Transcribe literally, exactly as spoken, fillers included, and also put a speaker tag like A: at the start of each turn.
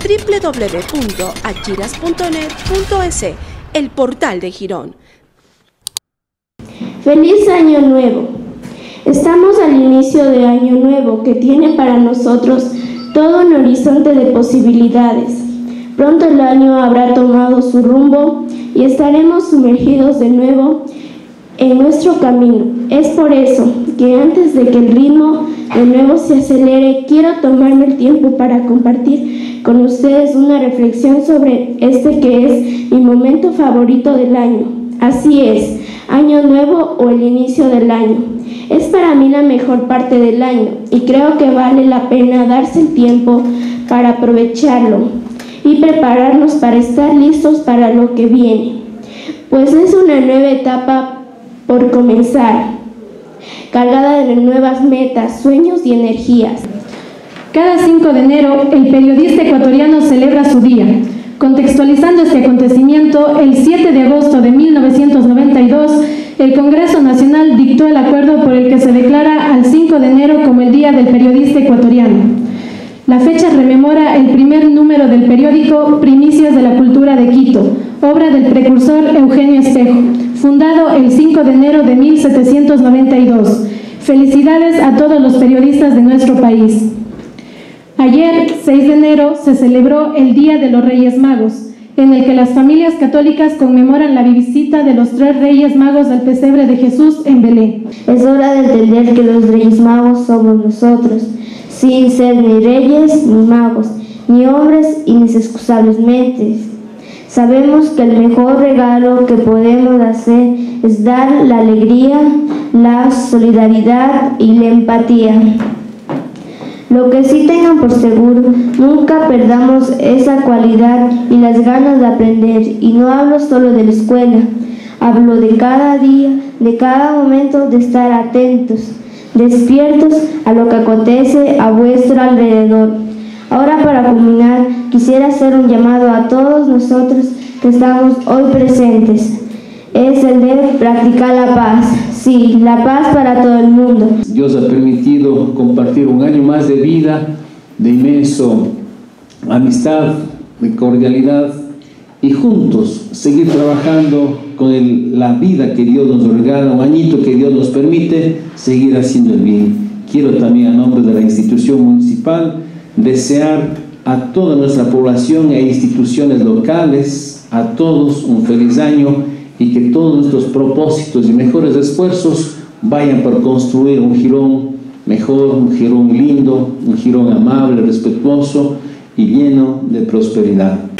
A: doble u doble u doble u punto achiras punto net punto es, el portal de Girón.
B: ¡Feliz Año Nuevo! Estamos al inicio de Año Nuevo que tiene para nosotros todo un horizonte de posibilidades. Pronto el año habrá tomado su rumbo y estaremos sumergidos de nuevo en nuestro camino. Es por eso que antes de que el ritmo de nuevo se acelere, quiero tomarme el tiempo para compartir con ustedes una reflexión sobre este que es mi momento favorito del año. Así es, Año Nuevo o el inicio del año. Es para mí la mejor parte del año y creo que vale la pena darse el tiempo para aprovecharlo y prepararnos para estar listos para lo que viene. Pues es una nueva etapa por comenzar, cargada de nuevas metas, sueños y energías.
C: Cada cinco de enero, el periodista ecuatoriano celebra su día. Contextualizando este acontecimiento, el siete de agosto de mil novecientos noventa y dos, el Congreso Nacional dictó el acuerdo por el que se declara al cinco de enero como el Día del Periodista Ecuatoriano. La fecha rememora el primer número del periódico Primicias de la Cultura de Quito, obra del precursor Eugenio Espejo, fundado el cinco de enero de mil setecientos noventa y dos. Felicidades a todos los periodistas de nuestro país. Ayer, seis de enero, se celebró el Día de los Reyes Magos, en el que las familias católicas conmemoran la visita de los tres Reyes Magos al pesebre de Jesús en Belén.
B: Es hora de entender que los Reyes Magos somos nosotros, sin ser ni reyes ni magos, ni hombres y inexcusables mentes. Sabemos que el mejor regalo que podemos hacer es dar la alegría, la solidaridad y la empatía. Lo que sí tengan por seguro, nunca perdamos esa cualidad y las ganas de aprender. Y no hablo solo de la escuela, hablo de cada día, de cada momento, de estar atentos, despiertos a lo que acontece a vuestro alrededor. Ahora, para culminar, quisiera hacer un llamado a todos nosotros que estamos hoy presentes. Es el de practicar la paz. Sí, la paz para todo el mundo.
D: Dios ha permitido compartir un año más de vida, de inmenso amistad, de cordialidad y juntos seguir trabajando con el, la vida que Dios nos regala, un añito que Dios nos permite, seguir haciendo el bien. Quiero también, a nombre de la institución municipal, desear a toda nuestra población e instituciones locales, a todos un feliz año, y que todos nuestros propósitos y mejores esfuerzos vayan por construir un Girón mejor, un Girón lindo, un Girón amable, respetuoso y lleno de prosperidad.